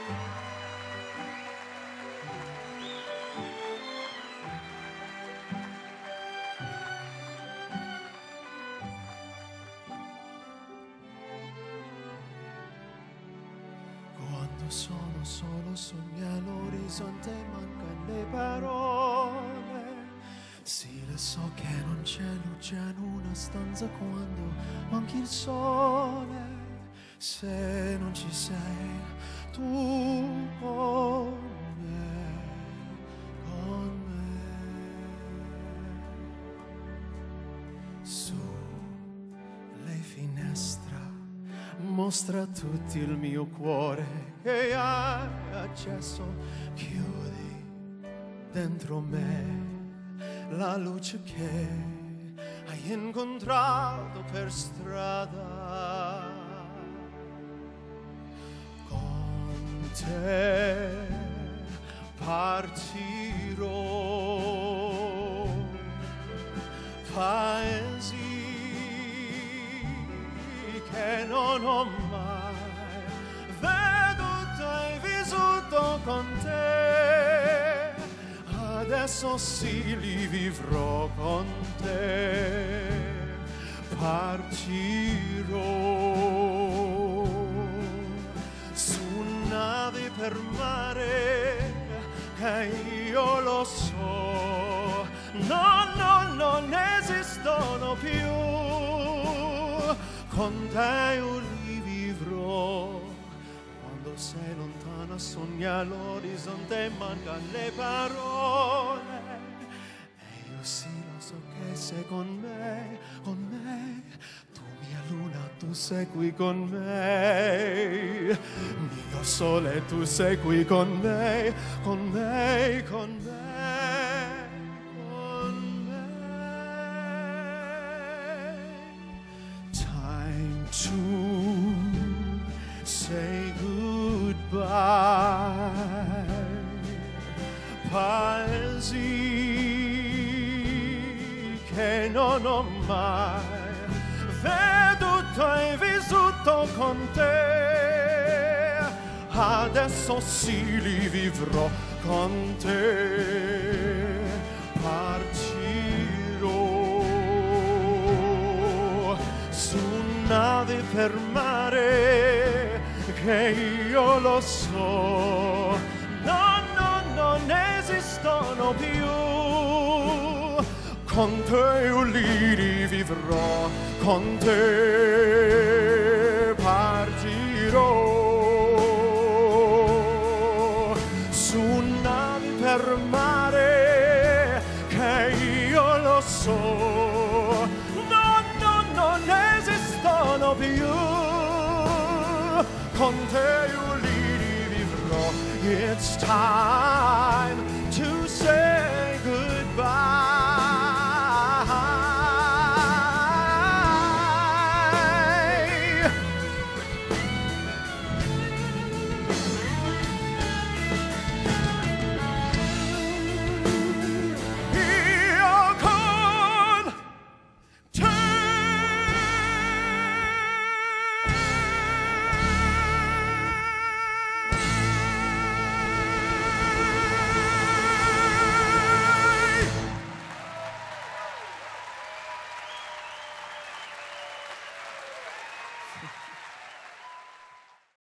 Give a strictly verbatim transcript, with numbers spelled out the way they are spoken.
Quando sono solo sogna l'orizzonte e mancano le parole. Sì, lo so che non c'è luce in una stanza quando manchi il sole. Se non ci sei tu con me, con me. Sulle finestre mostra a tutti il mio cuore che hai accesso. Chiudi dentro me la luce che hai incontrato per strada. Con te partirò, paesi che non ho mai veduto e vissuto con te. Adesso sì li vivrò con te. Partirò su navi per mare che io lo so, no, no, non esistono più. Con te io li vivrò. Quando sei lontana sogna l'orizzonte e mancano le parole. E io sì lo so che sei con me, con me. Tu mia luna, tu sei qui con me. Mio sole, tu sei qui con me, con me, con me. To say goodbye, paesi che non ho mai veduto e vissuto con te. Adesso sì li vivrò con te. Partirò su navi per mare che io lo so, no, no, non esistono più. Con te io li rivivrò, con te partirò su navi per mare che io lo so, no, no, non esistono più. Con te io li rivivrò. It's time